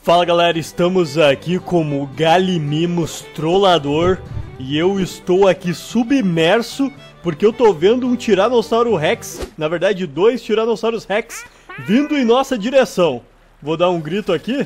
Fala galera, estamos aqui como Galimimos Trollador e eu estou aqui submerso porque eu tô vendo um Tiranossauro Rex, na verdade 2 Tiranossauros Rex vindo em nossa direção. Vou dar um grito aqui.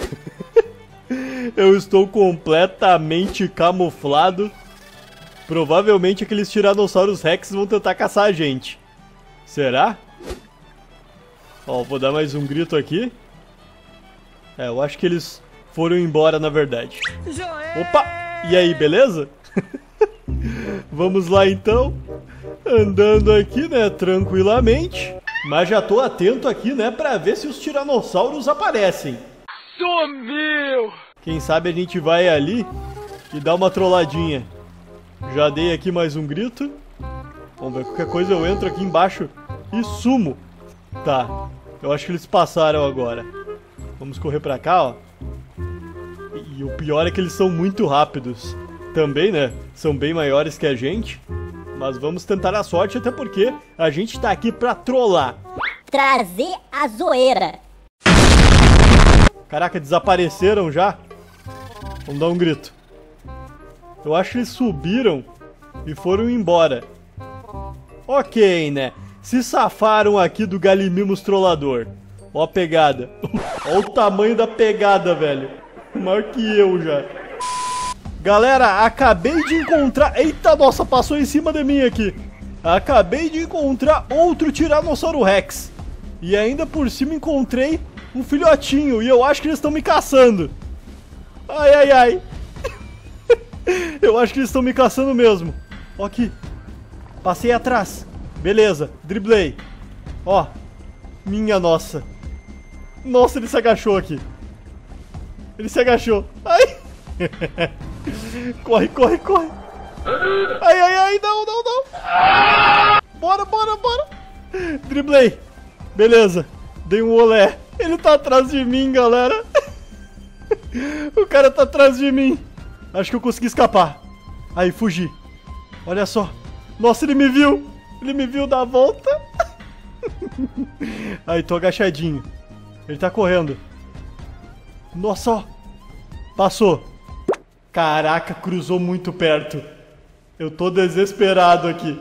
Eu estou completamente camuflado. Provavelmente aqueles Tiranossauros Rex vão tentar caçar a gente. Será? Ó, vou dar mais um grito aqui. É, eu acho que eles foram embora, na verdade. Opa! E aí, beleza? Vamos lá, então. Andando aqui, né, tranquilamente. Mas já tô atento aqui, né, pra ver se os tiranossauros aparecem. Sumiu! Quem sabe a gente vai ali e dá uma trolladinha. Já dei aqui mais um grito. Vamos ver, qualquer coisa eu entro aqui embaixo e sumo. Tá, eu acho que eles passaram agora. Vamos correr pra cá, ó. E o pior é que eles são muito rápidos. Também, né? São bem maiores que a gente. Mas vamos tentar a sorte, até porque a gente tá aqui pra trollar. Trazer a zoeira. Caraca, desapareceram já? Vamos dar um grito. Eu acho que eles subiram e foram embora. Ok, né? Se safaram aqui do Galimimos Trollador. Ó a pegada. Ó o tamanho da pegada, velho. Maior que eu já. Galera, acabei de encontrar... Eita, nossa, passou em cima de mim aqui. Acabei de encontrar outro Tiranossauro Rex. E ainda por cima encontrei um filhotinho. E eu acho que eles estão me caçando. Ai, ai, ai. Eu acho que eles estão me caçando mesmo. Ó aqui. Passei atrás. Beleza, driblei. Ó. Minha nossa. Nossa, ele se agachou aqui. Ele se agachou. Ai. Corre, corre, corre. Ai, ai, ai, não, não, não. Bora, bora, bora. Driblei. Beleza. Dei um olé. Ele tá atrás de mim, galera. O cara tá atrás de mim. Acho que eu consegui escapar. Aí, fugi. Olha só. Nossa, ele me viu. Ele me viu dar a volta. Aí, tô agachadinho. Ele tá correndo. Nossa, ó. Passou. Caraca, cruzou muito perto. Eu tô desesperado aqui.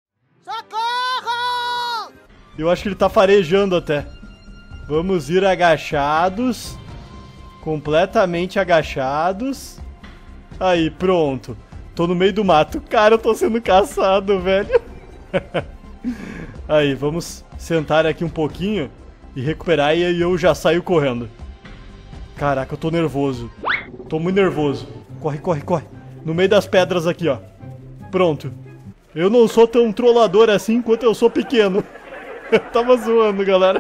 Socorro! Eu acho que ele tá farejando até. Vamos ir agachados. Completamente agachados. Aí, pronto. Tô no meio do mato. Cara, eu tô sendo caçado, velho. Aí, vamos sentar aqui um pouquinho e recuperar e aí eu já saio correndo. Caraca, eu tô nervoso. Tô muito nervoso. Corre, corre, corre. No meio das pedras aqui, ó. Pronto. Eu não sou tão trollador assim quanto eu sou pequeno. Eu tava zoando, galera.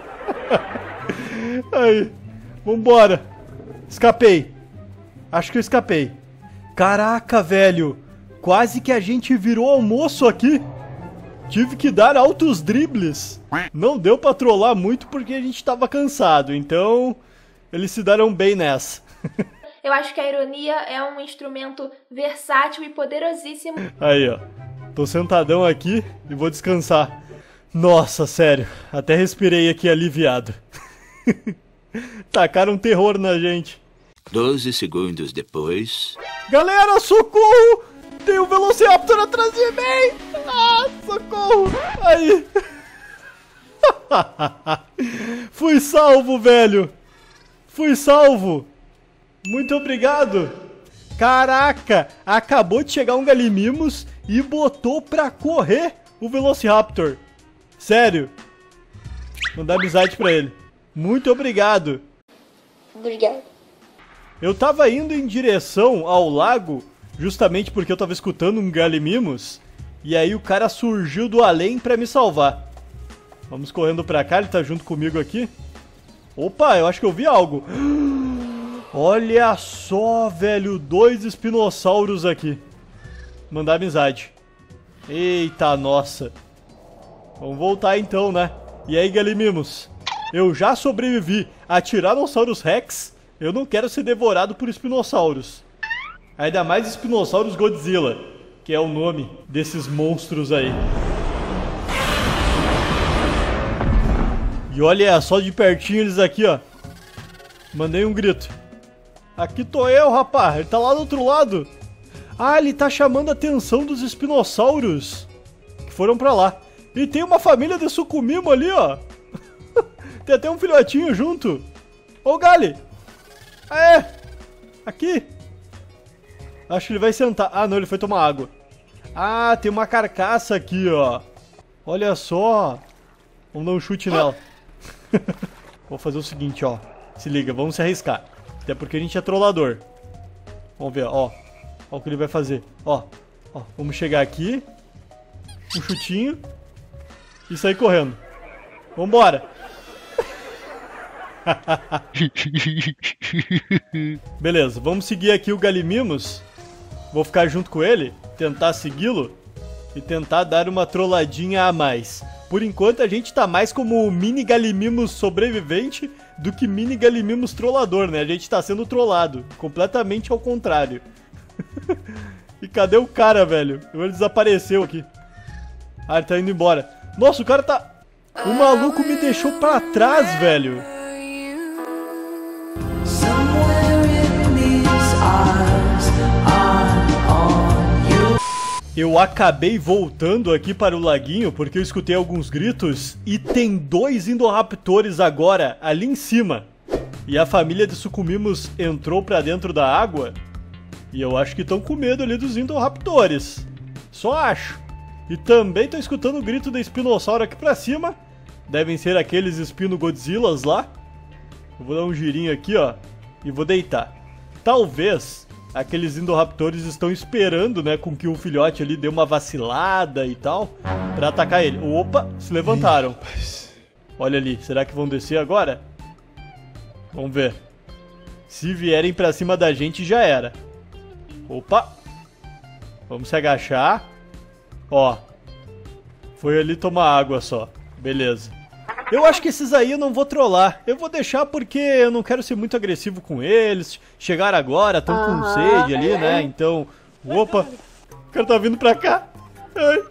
Aí, vambora. Escapei. Acho que eu escapei. Caraca, velho. Quase que a gente virou almoço aqui. Tive que dar altos dribles. Não deu pra trollar muito porque a gente tava cansado. Então, eles se deram bem nessa. Eu acho que a ironia é um instrumento versátil e poderosíssimo. Aí, ó. Tô sentadão aqui e vou descansar. Nossa, sério. Até respirei aqui aliviado. Tacaram terror na gente. 12 segundos depois... Galera, socorro! Tem um Velociraptor atrás de mim! Ah, socorro! Aí! Fui salvo, velho! Fui salvo! Muito obrigado! Caraca! Acabou de chegar um Galimimos e botou pra correr o Velociraptor. Sério! Mandar amizade pra ele. Muito obrigado! Obrigado. Eu tava indo em direção ao lago, justamente porque eu tava escutando um Galimimos, e aí o cara surgiu do além pra me salvar. Vamos correndo pra cá, ele tá junto comigo aqui. Opa, eu acho que eu vi algo. Olha só, velho, 2 espinossauros aqui. Mandar amizade. Eita, nossa. Vamos voltar então, né? E aí, Galimimos? Eu já sobrevivi a Tiranossauros Rex. Eu não quero ser devorado por espinossauros. Ainda mais Spinosaurus Godzilla, que é o nome desses monstros aí. E olha só de pertinho eles aqui, ó. Mandei um grito. Aqui tô eu, rapaz. Ele tá lá do outro lado. Ah, ele tá chamando a atenção dos espinossauros que foram pra lá. E tem uma família de sucumimo ali, ó. Tem até um filhotinho junto. Ô, Gali. É. Aqui. Acho que ele vai sentar. Ah, não, ele foi tomar água. Ah, tem uma carcaça aqui, ó. Olha só. Vamos dar um chute nela. Vou fazer o seguinte, ó. Se liga, vamos se arriscar. Até porque a gente é trollador. Vamos ver, ó. Ó o que ele vai fazer. Ó. Ó. Vamos chegar aqui. Um chutinho. E sair correndo. Vambora. Beleza, vamos seguir aqui o Galimimos. Vou ficar junto com ele. Tentar segui-lo. E tentar dar uma trolladinha a mais. Por enquanto a gente tá mais como mini Galimimos sobrevivente do que mini Galimimos trollador, né? A gente tá sendo trollado. Completamente ao contrário. E cadê o cara, velho? Ele desapareceu aqui. Ah, ele tá indo embora. Nossa, o cara tá... O maluco me deixou pra trás, velho. Eu acabei voltando aqui para o laguinho porque eu escutei alguns gritos e tem 2 Indoraptores agora ali em cima. E a família de Sucumimos entrou pra dentro da água e eu acho que estão com medo ali dos Indoraptores. Só acho. E também tô escutando o grito da espinossauro aqui pra cima. Devem ser aqueles espino Godzillas lá. Eu vou dar um girinho aqui, ó, e vou deitar. Talvez... Aqueles Indoraptores estão esperando, né, com que o filhote ali dê uma vacilada e tal, pra atacar ele. Opa, se levantaram. Olha ali, será que vão descer agora? Vamos ver. Se vierem pra cima da gente, já era. Opa. Vamos se agachar. Ó. Foi ali tomar água só. Beleza. Eu acho que esses aí eu não vou trollar. Eu vou deixar porque eu não quero ser muito agressivo com eles. Chegaram agora, estão com sede ali, né? Então... Opa! O cara tá vindo pra cá. Ai.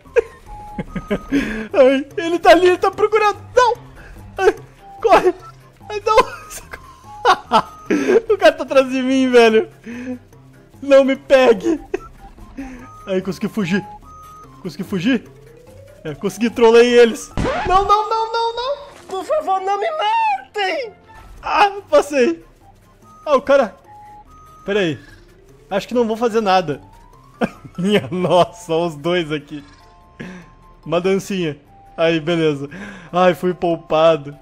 Ai. Ele tá ali, ele tá procurando. Não! Ai. Corre! Ai, não! O cara tá atrás de mim, velho. Não me pegue. Aí, consegui fugir. Consegui fugir? É, consegui, trolei eles. Não, não, não, não, não! Por favor, não me matem! Ah, passei! Ah, o cara... Pera aí. Acho que não vou fazer nada. Minha nossa, os dois aqui. Uma dancinha. Aí, beleza. Ai, fui poupado.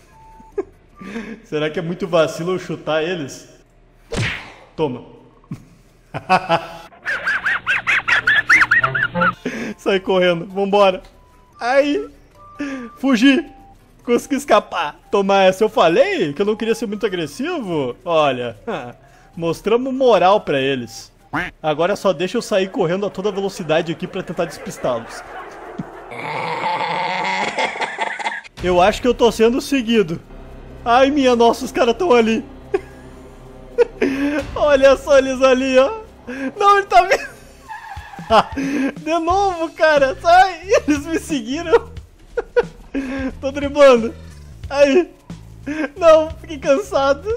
Será que é muito vacilo eu chutar eles? Toma. Sai correndo, vambora. Aí, fugi. Consegui escapar. Tomar essa. Eu falei que eu não queria ser muito agressivo? Olha, mostramos moral pra eles. Agora só deixa eu sair correndo a toda velocidade aqui pra tentar despistá-los. Eu acho que eu tô sendo seguido. Ai, minha nossa, os caras estão ali. Olha só eles ali, ó. Não, ele tá vindo. De novo, cara. Sai. Eles me seguiram. Tô driblando. Aí. Não, fiquei cansado.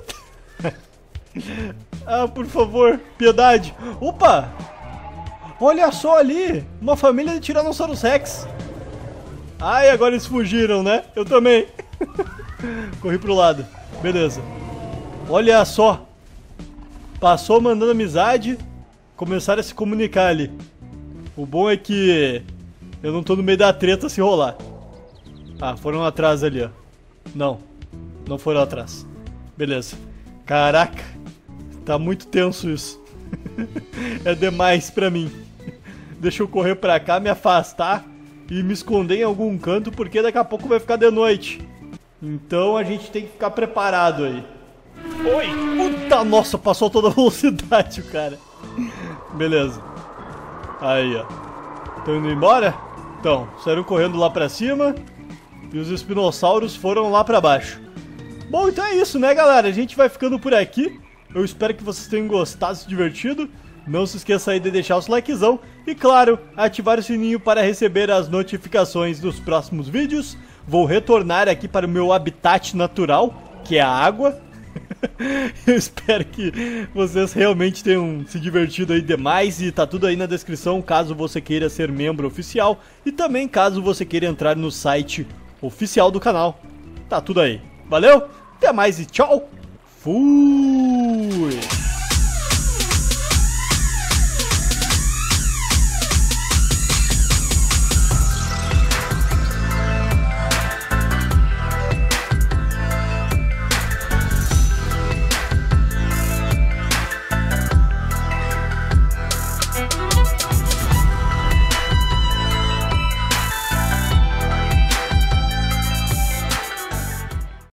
Ah, por favor, piedade. Opa. Olha só ali. Uma família de Tyrannosaurus Rex. Ai, agora eles fugiram, né? Eu também. Corri pro lado. Beleza. Olha só. Passou mandando amizade. Começaram a se comunicar ali. O bom é que eu não tô no meio da treta se rolar. Ah, foram atrás ali, ó. Não. Não foram atrás. Beleza. Caraca. Tá muito tenso isso. É demais pra mim. Deixa eu correr pra cá, me afastar e me esconder em algum canto, porque daqui a pouco vai ficar de noite. Então a gente tem que ficar preparado aí. Oi! Puta, nossa, passou toda a velocidade o cara. Beleza. Aí, ó. Estão indo embora? Então, saíram correndo lá pra cima e os espinossauros foram lá pra baixo. Bom, então é isso, né, galera? A gente vai ficando por aqui. Eu espero que vocês tenham gostado, se divertido. Não se esqueça aí de deixar o likezão e, claro, ativar o sininho para receber as notificações dos próximos vídeos. Vou retornar aqui para o meu habitat natural, que é a água. Eu espero que vocês realmente tenham se divertido aí demais. E tá tudo aí na descrição caso você queira ser membro oficial. E também caso você queira entrar no site oficial do canal. Tá tudo aí. Valeu, até mais e tchau. Fui!